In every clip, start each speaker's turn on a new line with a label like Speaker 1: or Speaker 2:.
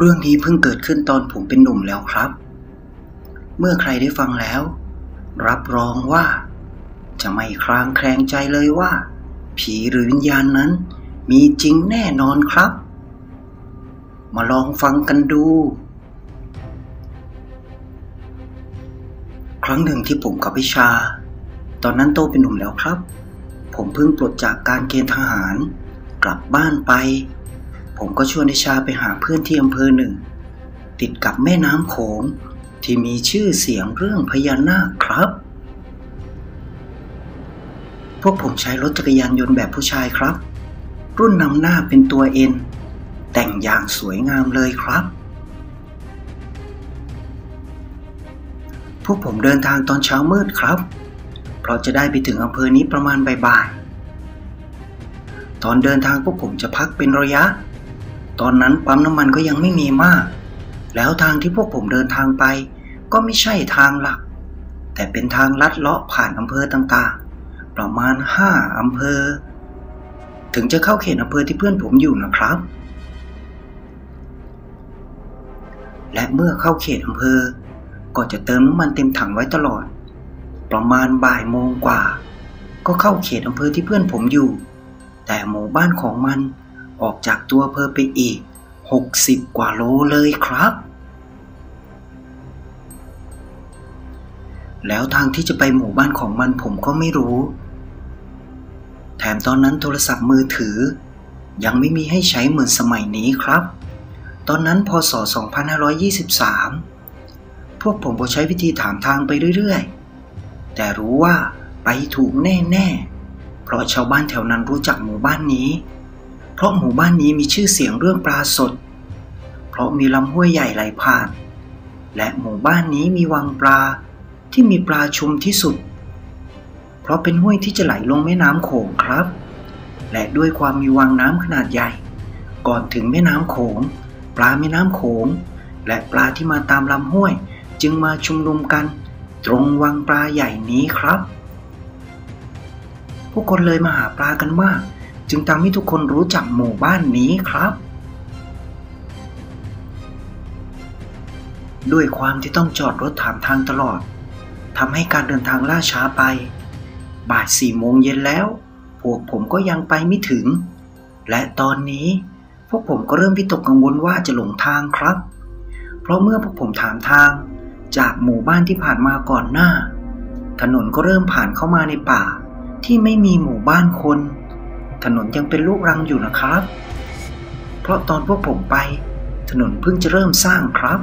Speaker 1: รื่องนี้เพิ่งเกิดขึ้นตอนผมเป็นหนุ่มแล้วครับเมื่อใครได้ฟังแล้วรับรองว่าจะไม่คลางแคลงใจเลยว่าผีหรือวิญญาณนั้นมีจริงแน่นอนครับมาลองฟังกันดูครั้งหนึ่งที่ผมกับวิชาตอนนั้นโตเป็นหนุ่มแล้วครับผมเพิ่งปลดจากการเกณฑ์ทหารกลับบ้านไปผมก็ชวนวิชาไปหาเพื่อนที่อำเภอหนึ่งติดกับแม่น้ำโขงที่มีชื่อเสียงเรื่องพญานาคครับพวกผมใช้รถจักรยานยนต์แบบผู้ชายครับรุ่นนำหน้าเป็นตัวเอ็นแต่งอย่างสวยงามเลยครับพวกผมเดินทางตอนเช้ามืดครับเพราะจะได้ไปถึงอำเภอนี้ประมาณบ่ายๆตอนเดินทางพวกผมจะพักเป็นระยะตอนนั้นปั๊มน้ำมันก็ยังไม่มีมากแล้วทางที่พวกผมเดินทางไปก็ไม่ใช่ทางหลักแต่เป็นทางลัดเลาะผ่านอำเภอต่างๆประมาณ5 อำเภอถึงจะเข้าเขตอำเภอที่เพื่อนผมอยู่นะครับและเมื่อเข้าเขตอำเภอก็จะเติมน้ำมันเต็มถังไว้ตลอดประมาณบ่ายโมงกว่าก็เข้าเขตอำเภอที่เพื่อนผมอยู่แต่หมู่บ้านของมันออกจากตัวอำเภอไปอีก60 กว่าโลเลยครับแล้วทางที่จะไปหมู่บ้านของมันผมก็ไม่รู้แถมตอนนั้นโทรศัพท์มือถือยังไม่มีให้ใช้เหมือนสมัยนี้ครับตอนนั้นพ.ศ. 2523พวกผมก็ใช้วิธีถามทางไปเรื่อยๆแต่รู้ว่าไปถูกแน่ๆเพราะชาวบ้านแถวนั้นรู้จักหมู่บ้านนี้เพราะหมู่บ้านนี้มีชื่อเสียงเรื่องปลาสดเพราะมีลำห้วยใหญ่ไหลผ่านและหมู่บ้านนี้มีวังปลาที่มีปลาชุมที่สุดเพราะเป็นห้วยที่จะไหลลงแม่น้ำโขงครับและด้วยความมีวังน้ำขนาดใหญ่ก่อนถึงแม่น้ำโขงปลาแม่น้ำโขงและปลาที่มาตามลำห้วยจึงมาชุมนุมกันตรงวังปลาใหญ่นี้ครับผู้คนเลยมาหาปลากันมากจึงทำให้ทุกคนรู้จักหมู่บ้านนี้ครับด้วยความที่ต้องจอดรถถามทางตลอดทำให้การเดินทางล่าช้าไปบ่าย 4 โมงเย็นแล้วพวกผมก็ยังไปไม่ถึงและตอนนี้พวกผมก็เริ่มวิตกกังวลว่าจะหลงทางครับเพราะเมื่อพวกผมถามทางจากหมู่บ้านที่ผ่านมาก่อนหน้าถนนก็เริ่มผ่านเข้ามาในป่าที่ไม่มีหมู่บ้านคนถนนยังเป็นลูกรังอยู่นะครับเพราะตอนพวกผมไปถนนเพิ่งจะเริ่มสร้างครับ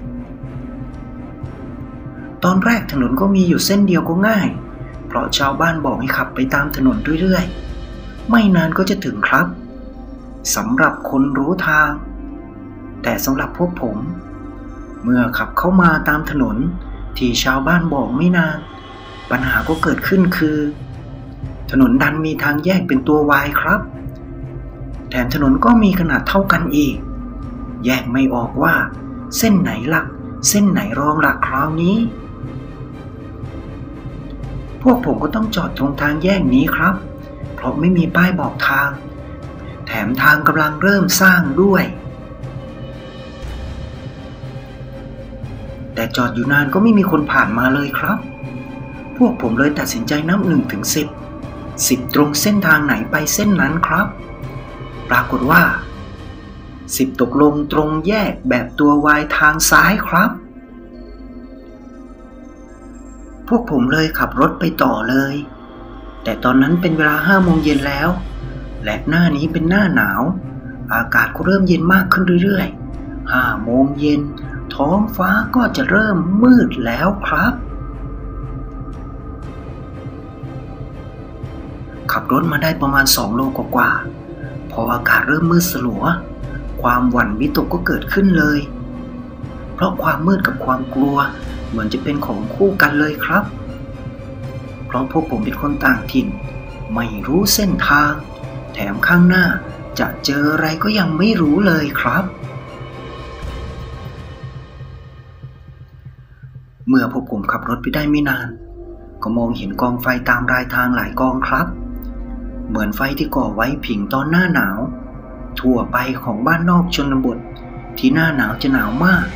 Speaker 1: ตอนแรกถนนก็มีอยู่เส้นเดียวก็ง่ายเพราะชาวบ้านบอกให้ขับไปตามถนนเรื่อยๆไม่นานก็จะถึงครับสำหรับคนรู้ทางแต่สำหรับพวกผมเมื่อขับเข้ามาตามถนนที่ชาวบ้านบอกไม่นานปัญหาก็เกิดขึ้นคือถนนดันมีทางแยกเป็นตัว Y ครับแถมถนนก็มีขนาดเท่ากันอีกแยกไม่ออกว่าเส้นไหนหลักเส้นไหนรองหลักคราวนี้พวกผมก็ต้องจอดตรงทางแยกนี้ครับเพราะไม่มีป้ายบอกทางแถมทางกำลังเริ่มสร้างด้วยแต่จอดอยู่นานก็ไม่มีคนผ่านมาเลยครับพวกผมเลยตัดสินใจนับ1 ถึง 10ตรงเส้นทางไหนไปเส้นนั้นครับปรากฏว่า10ตกลงตรงแยกแบบตัว Y ทางซ้ายครับพวกผมเลยขับรถไปต่อเลยแต่ตอนนั้นเป็นเวลา5 โมงเย็นแล้วและหน้านี้เป็นหน้าหนาวอากาศก็เริ่มเย็นมากขึ้นเรื่อยๆ5 โมงเย็นท้องฟ้าก็จะเริ่มมืดแล้วครับขับรถมาได้ประมาณ2 โลกว่าพออากาศเริ่มมืดสลัวความหวั่นวิตกก็เกิดขึ้นเลยเพราะความมืดกับความกลัวเหมือนจะเป็นของคู่กันเลยครับเพราะพวกผมเป็นคนต่างถิ่นไม่รู้เส้นทางแถมข้างหน้าจะเจออะไรก็ยังไม่รู้เลยครับเมื่อพวกผมขับรถไปได้ไม่นานก็มองเห็นกองไฟตามรายทางหลายกองครับเหมือนไฟที่ก่อไว้ผิงตอนหน้าหนาวทั่วไปของบ้านนอกชนบทที่หน้าหนาวจะหนาวมาก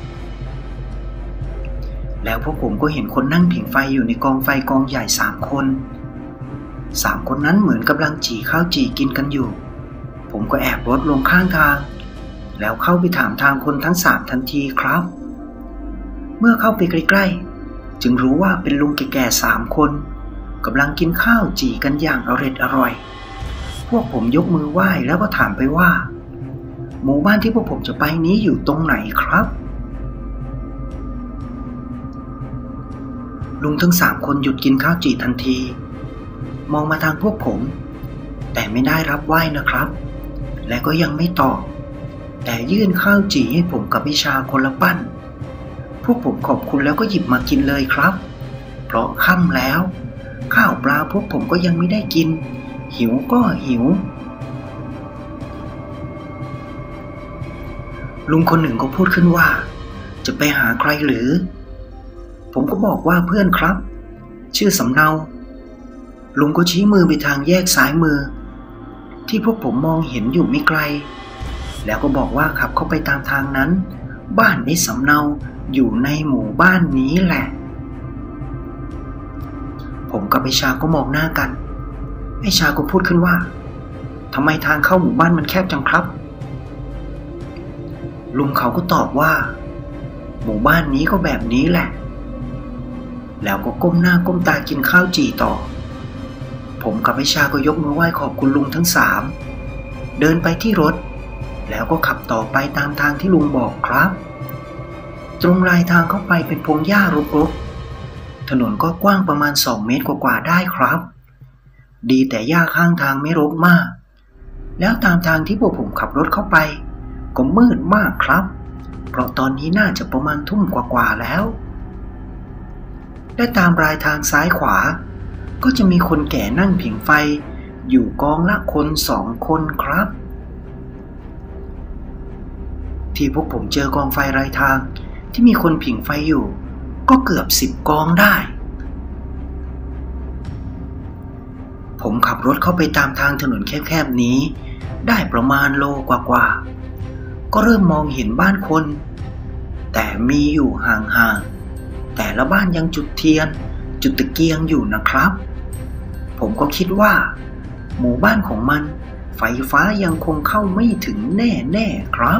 Speaker 1: แล้วพวกผมก็เห็นคนนั่งผิงไฟอยู่ในกองไฟกองใหญ่3 คน3 คนนั้นเหมือนกำลังจี่ข้าวจี่กินกันอยู่ผมก็แอบรถลงข้างทางแล้วเข้าไปถามทางคนทั้ง3ทันทีครับเมื่อเข้าไปใกล้ๆจึงรู้ว่าเป็นลุงแก่ๆ3 คนกำลังกินข้าวจี่กันอย่างอร่อยพวกผมยกมือไหว้แล้วก็ถามไปว่าหมู่บ้านที่พวกผมจะไปนี้อยู่ตรงไหนครับลุงทั้ง3 คนหยุดกินข้าวจี่ทันทีมองมาทางพวกผมแต่ไม่ได้รับไหว้นะครับและก็ยังไม่ตอบแต่ยื่นข้าวจี่ให้ผมกับวิชาคนละปั้นพวกผมขอบคุณแล้วก็หยิบมากินเลยครับเพราะค่ำแล้วข้าวปลาพวกผมก็ยังไม่ได้กินหิวก็หิวลุงคนหนึ่งก็พูดขึ้นว่าจะไปหาใครหรือผมก็บอกว่าเพื่อนครับชื่อสำเนาลุงก็ชี้มือไปทางแยกซ้ายมือที่พวกผมมองเห็นอยู่ไม่ไกลแล้วก็บอกว่าขับเข้าไปตามทางนั้นบ้านไอ้สำเนาอยู่ในหมู่บ้านนี้แหละผมกับไอ้ชาก็มองหน้ากันไอ้ชาก็พูดขึ้นว่าทำไมทางเข้าหมู่บ้านมันแคบจังครับลุงเขาก็ตอบว่าหมู่บ้านนี้ก็แบบนี้แหละแล้วก็ก้มหน้าก้มตากินข้าวจี่ต่อผมกับไอ้ชาก็ยกมือไหว้ขอบคุณลุงทั้ง3เดินไปที่รถแล้วก็ขับต่อไปตามทางที่ลุงบอกครับตรงรายทางเข้าไปเป็นพงหญ้ารกๆถนนก็กว้างประมาณ2 เมตรกว่าๆได้ครับดีแต่หญ้าข้างทางไม่รกมากแล้วตามทางที่พวกผมขับรถเข้าไปก็มืดมากครับเพราะตอนนี้น่าจะประมาณทุ่มกว่าๆแล้วและตามรายทางซ้ายขวาก็จะมีคนแก่นั่งผิงไฟอยู่กองละคน2 คนครับที่พวกผมเจอกองไฟรายทางที่มีคนผิงไฟอยู่ก็เกือบ10 กองได้ผมขับรถเข้าไปตามทางถนนแคบๆนี้ได้ประมาณโลกว่าๆก็เริ่มมองเห็นบ้านคนแต่มีอยู่ห่างๆแต่ละบ้านยังจุดเทียนจุดตะเกียงอยู่นะครับผมก็คิดว่าหมู่บ้านของมันไฟฟ้ายังคงเข้าไม่ถึงแน่ๆครับ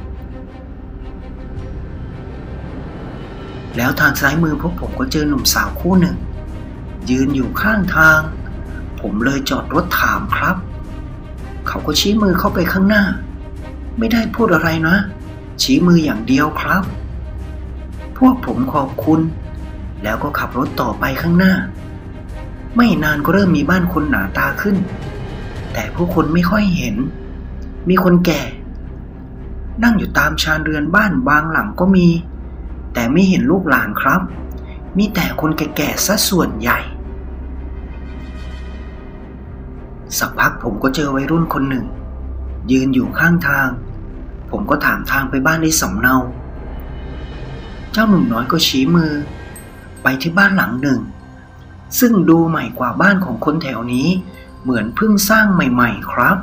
Speaker 1: แล้วทางซ้ายมือพวกผมก็เจอหนุ่มสาวคู่หนึ่งยืนอยู่ข้างทางผมเลยจอดรถถามครับเขาก็ชี้มือเข้าไปข้างหน้าไม่ได้พูดอะไรนะชี้มืออย่างเดียวครับพวกผมขอบคุณแล้วก็ขับรถต่อไปข้างหน้าไม่นานก็เริ่มมีบ้านคนหนาตาขึ้นแต่ผู้คนไม่ค่อยเห็นมีคนแก่นั่งอยู่ตามชานเรือนบ้านบางหลังก็มีแต่ไม่เห็นลูกหลานครับมีแต่คนแก่ๆซะส่วนใหญ่สักพักผมก็เจอวัยรุ่นคนหนึ่งยืนอยู่ข้างทางผมก็ถามทางไปบ้านไอ้สำเนาเจ้าหนุ่มน้อยก็ชี้มือไปที่บ้านหลังหนึ่งซึ่งดูใหม่กว่าบ้านของคนแถวนี้เหมือนเพิ่งสร้างใหม่ๆครับ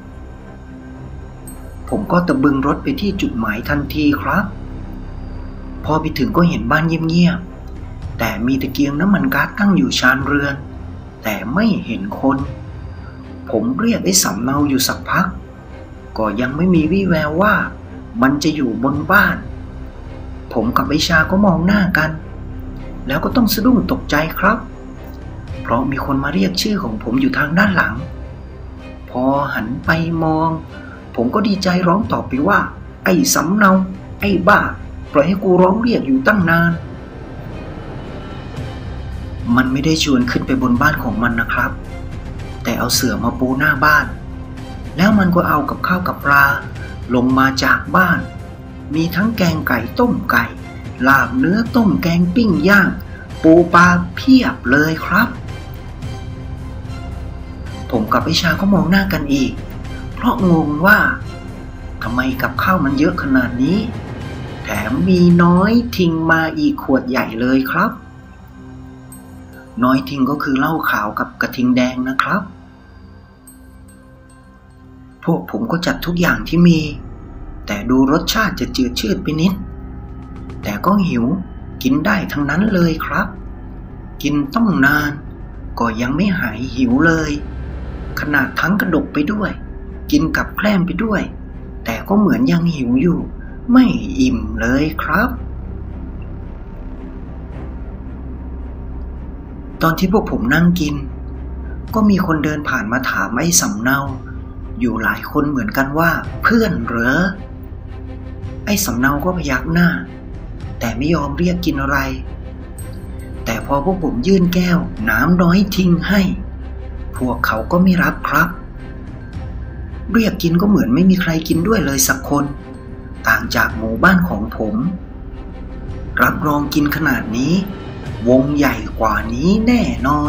Speaker 1: ผมก็ตะบึงรถไปที่จุดหมายทันทีครับพอไปถึงก็เห็นบ้านเงียบๆแต่มีตะเกียงน้ำมันก๊าซตั้งอยู่ชานเรือนแต่ไม่เห็นคนผมเรียกไอ้สำเนาอยู่สักพักก็ยังไม่มีวี่แววว่ามันจะอยู่บนบ้านผมกับไอ้ชาก็มองหน้ากันแล้วก็ต้องสะดุ้งตกใจครับเพราะมีคนมาเรียกชื่อของผมอยู่ทางด้านหลังพอหันไปมองผมก็ดีใจร้องตอบไปว่าไอ้สำเนาไอ้บ้าปล่อยให้กูร้องเรียกอยู่ตั้งนานมันไม่ได้ชวนขึ้นไปบนบ้านของมันนะครับแต่เอาเสื่อมาปูหน้าบ้านแล้วมันก็เอากับข้าวกับปลาลงมาจากบ้านมีทั้งแกงไก่ต้มไก่ลาบเนื้อต้มแกงปิ้งย่างปูปลาเพียบเลยครับผมกับไอ้ชาก็มองหน้ากันอีกเพราะงงว่าทำไมกับข้าวมันเยอะขนาดนี้แถมมีน้อยทิ้งมาอีกขวดใหญ่เลยครับน้อยทิ้งก็คือเหล้าขาวกับกระทิงแดงนะครับพวกผมก็จัดทุกอย่างที่มีแต่ดูรสชาติจะจืดชืดไปนิดแต่ก็หิวกินได้ทั้งนั้นเลยครับกินต้องนานก็ยังไม่หายหิวเลยขนาดทั้งกระดกไปด้วยกินกับแกล้มไปด้วยแต่ก็เหมือนยังหิวอยู่ไม่อิ่มเลยครับตอนที่พวกผมนั่งกินก็มีคนเดินผ่านมาถามไอ้สำเนาอยู่หลายคนเหมือนกันว่าเพื่อนเหรอไอ้สำเนาก็พยักหน้าแต่ไม่ยอมเรียกกินอะไรแต่พอพวกผมยื่นแก้วน้ำน้อยทิ้งให้พวกเขาก็ไม่รับครับเรียกกินก็เหมือนไม่มีใครกินด้วยเลยสักคนต่างจากหมู่บ้านของผมรับรองกินขนาดนี้วงใหญ่กว่านี้แน่นอน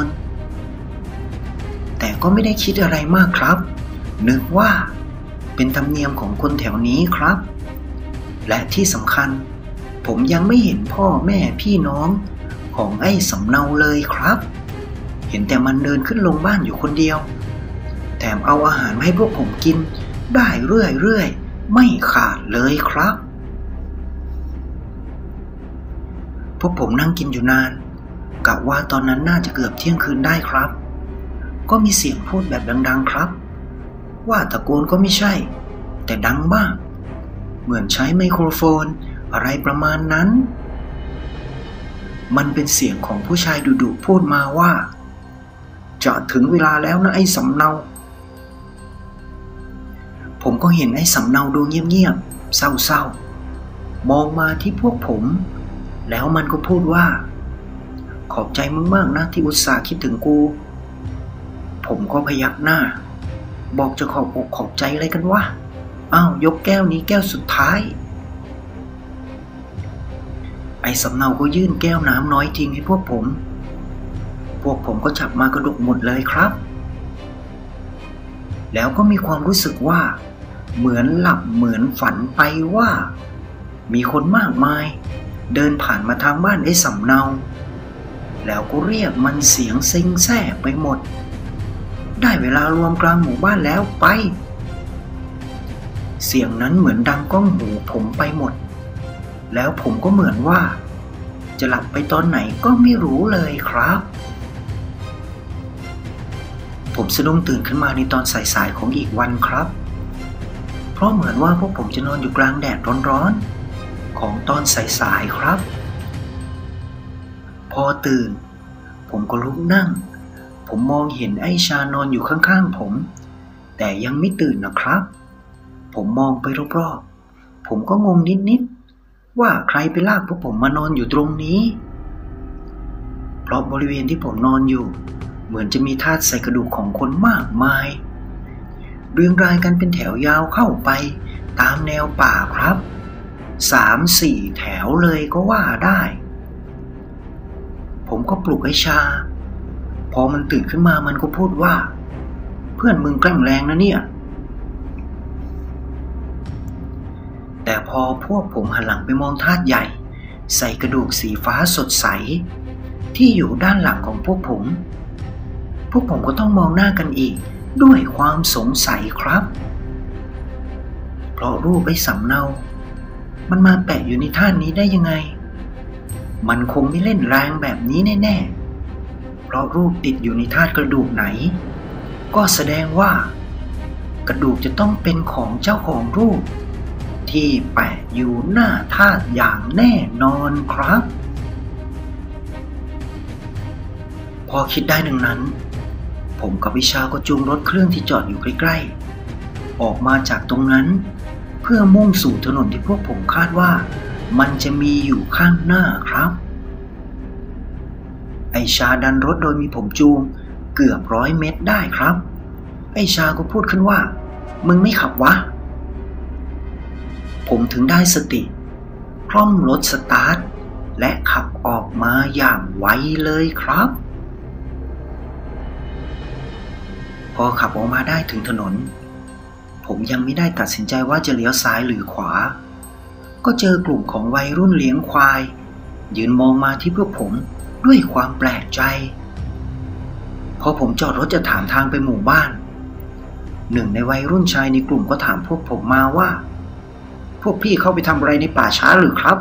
Speaker 1: แต่ก็ไม่ได้คิดอะไรมากครับนึกว่าเป็นธรรมเนียมของคนแถวนี้ครับและที่สำคัญผมยังไม่เห็นพ่อแม่พี่น้องของไอ้สำเนาเลยครับเห็นแต่มันเดินขึ้นลงบ้านอยู่คนเดียวแถมเอาอาหารมาให้พวกผมกินได้เรื่อยๆไม่ขาดเลยครับพวกผมนั่งกินอยู่นานกะว่าตอนนั้นน่าจะเกือบเที่ยงคืนได้ครับก็มีเสียงพูดแบบดังๆครับว่าตะโกนก็ไม่ใช่แต่ดังมากเหมือนใช้ไมโครโฟนอะไรประมาณนั้นมันเป็นเสียงของผู้ชายดุๆพูดมาว่าจะถึงเวลาแล้วนะไอ้สำเนาผมก็เห็นไอ้สำเนาดูเงียบๆเศร้าๆมองมาที่พวกผมแล้วมันก็พูดว่าขอบใจมึงมากนะที่อุตส่าห์คิดถึงกูผมก็พยักหน้าบอกจะขอบอกขอบใจอะไรกันวะอ้าวยกแก้วนี้แก้วสุดท้ายไอ้สำเนาก็ยื่นแก้วน้ำน้อยทิ้งให้พวกผมก็จับมากระดกหมดเลยครับแล้วก็มีความรู้สึกว่าเหมือนหลับเหมือนฝันไปว่ามีคนมากมายเดินผ่านมาทางบ้านไอ้สำเนาแล้วก็เรียกมันเสียงเซ็งแซ่ไปหมดได้เวลารวมกลางหมู่บ้านแล้วไปเสียงนั้นเหมือนดังก้องหูผมไปหมดแล้วผมก็เหมือนว่าจะหลับไปตอนไหนก็ไม่รู้เลยครับผมสะดุ้งตื่นขึ้นมาในตอนสายๆของอีกวันครับเพราะเหมือนว่าพวกผมจะนอนอยู่กลางแดดร้อนๆของตอนสายๆครับพอตื่นผมก็ลุกนั่งผมมองเห็นไอ้ชานอนอยู่ข้างๆผมแต่ยังไม่ตื่นนะครับผมมองไปรอบๆผมก็งงนิดๆว่าใครไปลากพวกผมมานอนอยู่ตรงนี้เพราะบริเวณที่ผมนอนอยู่เหมือนจะมีธาตุใส่กระดูกของคนมากมายเรียงรายกันเป็นแถวยาวเข้าไปตามแนวป่าครับ 3-4 แถวเลยก็ว่าได้ผมก็ปลุกไอ้ชาพอมันตื่นขึ้นมามันก็พูดว่าเพื่อนมึงแกล้งแรงนะเนี่ยแต่พอพวกผมหันหลังไปมองธาตุใหญ่ใส่กระดูกสีฟ้าสดใสที่อยู่ด้านหลังของพวกผมก็ต้องมองหน้ากันอีกด้วยความสงสัยครับเพราะรูปไอ้สำเนามันมาแปะอยู่ในธาตุนี้ได้ยังไงมันคงไม่เล่นแรงแบบนี้แน่ๆเพราะรูปติดอยู่ในธาตุกระดูกไหนก็แสดงว่ากระดูกจะต้องเป็นของเจ้าของรูปที่แปะอยู่หน้าธาตุอย่างแน่นอนครับพอคิดได้ดังนั้นผมกับวิชาก็จูงรถเครื่องที่จอดอยู่ใกล้ๆออกมาจากตรงนั้นเพื่อมุ่งสู่ถนนที่พวกผมคาดว่ามันจะมีอยู่ข้างหน้าครับไอ้ชาดันรถโดยมีผมจูงเกือบ100 เมตรได้ครับไอ้ชาก็พูดขึ้นว่ามึงไม่ขับวะผมถึงได้สติคล่อมรถสตาร์ทและขับออกมาอย่างไวเลยครับพอขับออกมาได้ถึงถนนผมยังไม่ได้ตัดสินใจว่าจะเลี้ยวซ้ายหรือขวาก็เจอกลุ่มของวัยรุ่นเลี้ยงควายยืนมองมาที่พวกผมด้วยความแปลกใจพอผมจอดรถจะถามทางไปหมู่บ้านหนึ่งในวัยรุ่นชายในกลุ่มก็ถามพวกผมมาว่าพวกพี่เข้าไปทำอะไรในป่าช้าหรือครับ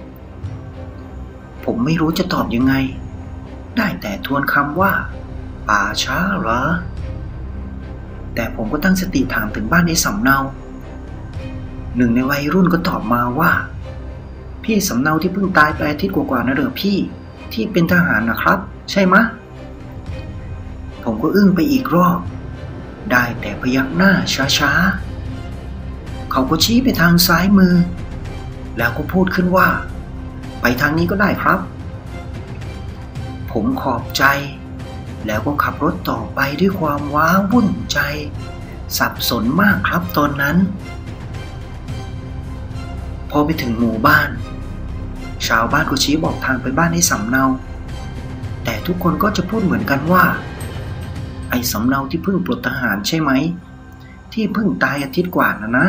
Speaker 1: ผมไม่รู้จะตอบยังไงได้แต่ทวนคำว่าป่าช้าเหรอแต่ผมก็ตั้งสติถามถึงบ้านในสำเนาหนึ่งในวัยรุ่นก็ตอบมาว่าพี่สำเนาที่เพิ่งตายไปอาทิตย์กว่าๆนะเหรอพี่ที่เป็นทหารนะครับใช่ไหมะผมก็อึ้งไปอีกรอบได้แต่พยักหน้าช้าๆเขาก็ชี้ไปทางซ้ายมือแล้วก็พูดขึ้นว่าไปทางนี้ก็ได้ครับผมขอบใจแล้วก็ขับรถต่อไปด้วยความว้าวุ่นใจสับสนมากครับตอนนั้นพอไปถึงหมู่บ้านชาวบ้านก็ชี้บอกทางไปบ้านไอ้สำเนาแต่ทุกคนก็จะพูดเหมือนกันว่าไอ้สำเนาที่เพิ่งปลดทหารใช่ไหมที่เพิ่งตายอาทิตย์กว่านะ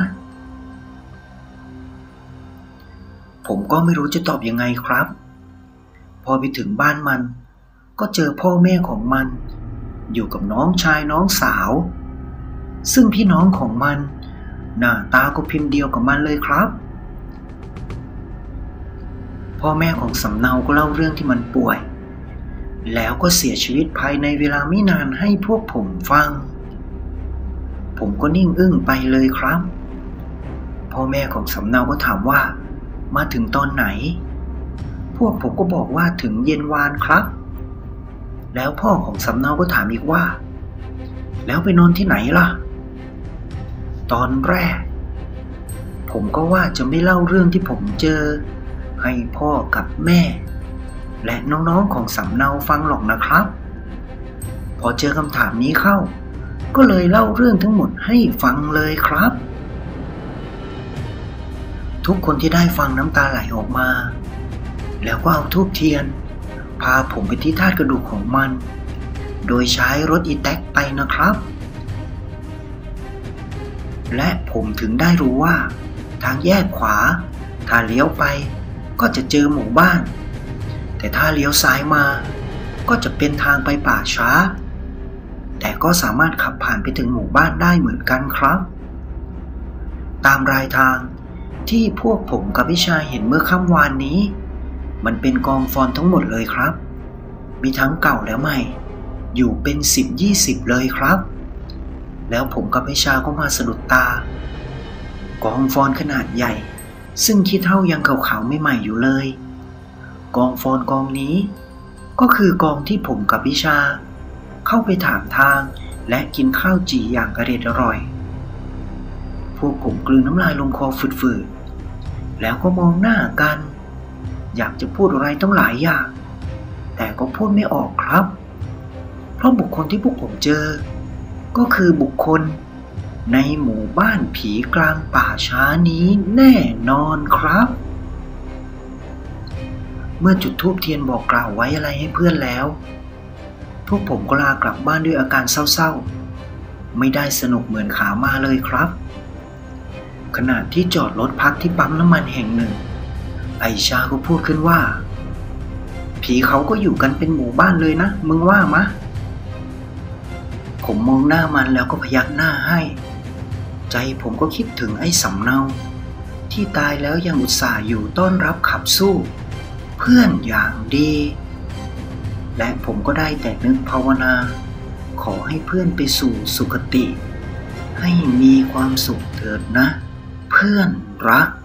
Speaker 1: ผมก็ไม่รู้จะตอบยังไงครับพอไปถึงบ้านมันก็เจอพ่อแม่ของมันอยู่กับน้องชายน้องสาวซึ่งพี่น้องของมันหน้าตาก็พิมพ์เดียวกับมันเลยครับพ่อแม่ของสำเนาก็เล่าเรื่องที่มันป่วยแล้วก็เสียชีวิตภายในเวลาไม่นานให้พวกผมฟังผมก็นิ่งอึ้งไปเลยครับพ่อแม่ของสำเนาก็ถามว่ามาถึงตอนไหนพวกผมก็บอกว่าถึงเย็นวานครับแล้วพ่อของสำเนาก็ถามอีกว่าแล้วไปนอนที่ไหนล่ะตอนแรกผมก็ว่าจะไม่เล่าเรื่องที่ผมเจอให้พ่อกับแม่และน้องๆของสำเนาฟังหรอกนะครับพอเจอคำถามนี้เข้าก็เลยเล่าเรื่องทั้งหมดให้ฟังเลยครับทุกคนที่ได้ฟังน้ำตาไหลออกมาแล้วก็เอาธูปเทียนพาผมไปที่ธาตุกระดูกของมันโดยใช้รถอีแท็กไปนะครับและผมถึงได้รู้ว่าทางแยกขวาถ้าเลี้ยวไปก็จะเจอหมู่บ้านแต่ถ้าเลี้ยวซ้ายมาก็จะเป็นทางไปป่าช้าแต่ก็สามารถขับผ่านไปถึงหมู่บ้านได้เหมือนกันครับตามรายทางที่พวกผมกับพี่ชายเห็นเมื่อค่ำวานนี้มันเป็นกองฟอนทั้งหมดเลยครับมีทั้งเก่าและใหม่อยู่เป็น10-20เลยครับแล้วผมกับพี่ชายก็มาสะดุดตากองฟอนขนาดใหญ่ซึ่งขี้เถ้ายังขาวๆไม่ใหม่อยู่เลยกองฟอนกองนี้ก็คือกองที่ผมกับพี่ชายเข้าไปถามทางและกินข้าวจี่อย่างอร่อยพวกผมกลืนน้ำลายลงคอฝืดๆแล้วก็มองหน้ากันอยากจะพูดอะไรต้องหลายอย่างแต่ก็พูดไม่ออกครับเพราะบุคคลที่พวกผมเจอก็คือบุคคลในหมู่บ้านผีกลางป่าช้านี้แน่นอนครับเมื่อจุดธูปเทียนบอกกล่าวไว้อะไรให้เพื่อนแล้วพวกผมก็ลากลับบ้านด้วยอาการเศร้าๆไม่ได้สนุกเหมือนขามาเลยครับขณะที่จอดรถพักที่ปั๊มน้ำมันแห่งหนึ่งไอชาก็พูดขึ้นว่าผีเขาก็อยู่กันเป็นหมู่บ้านเลยนะมึงว่ามะผมมองหน้ามันแล้วก็พยักหน้าให้ใจผมก็คิดถึงไอ้สำเนาที่ตายแล้วยังอุตส่าห์อยู่ต้อนรับขับสู้เพื่อนอย่างดีและผมก็ได้แต่นึกภาวนาขอให้เพื่อนไปสู่สุคติให้มีความสุขเถิดนะเพื่อนรัก